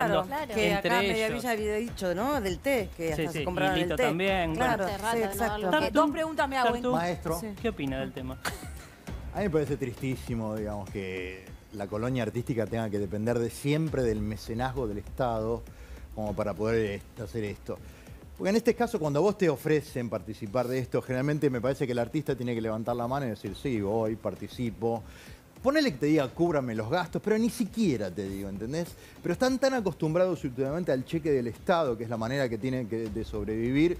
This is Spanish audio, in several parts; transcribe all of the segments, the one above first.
Claro, Claro. que Entre acá ellos. Mediavilla había dicho, ¿no? Del té, que hasta se compraban y el Lito té. también. Claro, Hace rato sí, de no exacto. darlo. Tartu. Dos preguntas me hago. Tartu. Maestro, Sí. ¿Qué opina del tema? a mí me parece tristísimo, digamos, que la colonia artística tenga que depender siempre del mecenazgo del Estado como para poder hacer esto. Porque en este caso, cuando vos te ofrecen participar de esto, generalmente me parece que el artista tiene que levantar la mano y decir, sí, voy, participo. Ponele que te diga, cúbrame los gastos, pero ni siquiera te digo, ¿entendés? Pero están tan acostumbrados últimamente al cheque del Estado, que es la manera que tienen de sobrevivir.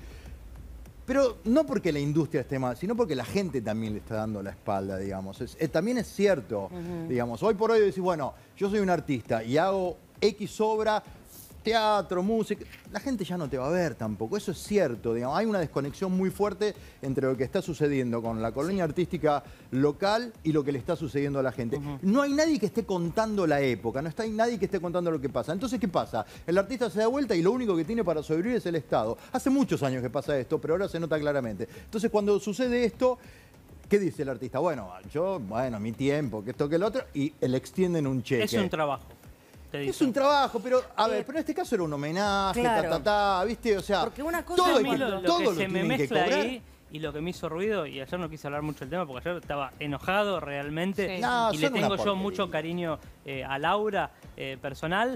Pero no porque la industria esté mal, sino porque la gente también le está dando la espalda, digamos. También es cierto, digamos, hoy por hoy decís, bueno, yo soy un artista y hago X obra, teatro, música, la gente ya no te va a ver tampoco, eso es cierto, digamos. Hay una desconexión muy fuerte entre lo que está sucediendo con la colonia artística local y lo que le está sucediendo a la gente. No hay nadie que esté contando la época, no está nadie que esté contando lo que pasa. Entonces, ¿qué pasa? El artista se da vuelta y lo único que tiene para sobrevivir es el Estado. Hace muchos años que pasa esto, pero ahora se nota claramente. Entonces, cuando sucede esto, ¿qué dice el artista? Bueno, mi tiempo, que esto, que el otro, y le extienden un cheque. Es un trabajo. Es un trabajo, pero a ver, pero en este caso era un homenaje, Claro. ¿viste? O sea, Porque una cosa todo, es A mí lo todo que lo se me tienen que mezcla cobrar. ahí y lo que me hizo ruido, y ayer no quise hablar mucho del tema porque ayer estaba enojado realmente, Sí. No, y le son una tengo yo porquería. mucho cariño a Laura, personal,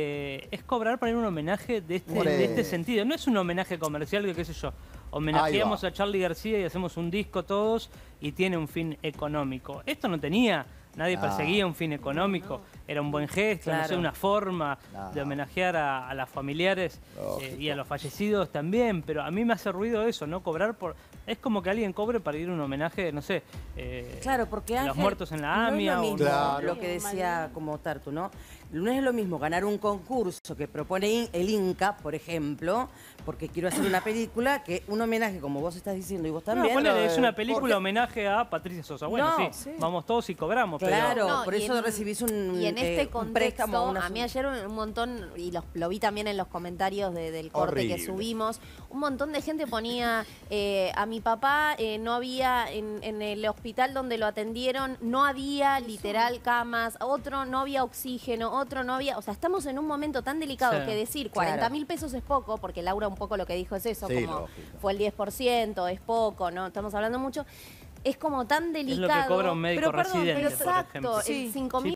es cobrar para ir a un homenaje de este sentido. No es un homenaje comercial que, qué sé yo, homenajeamos Ahí va. a Charly García y hacemos un disco todos y tiene un fin económico. Esto no tenía. Nadie perseguía un fin económico, era un buen gesto, no sé, Claro. una forma No. de homenajear a las familiares y a los fallecidos también, pero a mí me hace ruido eso, ¿no? Cobrar por... Es como que alguien cobre para ir a un homenaje, no sé, Claro, porque a los Ángel, muertos en la no es AMIA lo o mismo Claro. lo que decía como Tartu, ¿no? No es lo mismo ganar un concurso que propone el Inca, por ejemplo, porque quiero hacer una película, que un homenaje, como vos estás diciendo y vos No, también. ponele, es una película porque- homenaje a Patricia Sosa. Bueno, No, sí, sí. vamos todos y cobramos, Claro, pero... No, por y eso en- recibís un Y en este un contexto, préstamo, una- a mí ayer un montón, y lo vi también en los comentarios del corte que Horrible. subimos, un montón de gente ponía, a mi papá no había, en el hospital donde lo atendieron, no había literal camas, otro no había oxígeno, otro no había, o sea, estamos en un momento tan delicado Sí. que decir Claro. 40.000 pesos es poco, porque Laura un poco lo que dijo es eso, Sí, como lógico. fue el 10%, es poco, ¿no? Estamos hablando mucho. Es como tan Es lo delicado. que cobra un médico Pero perdón, residente, Pero por exacto, ejemplo. el 5.000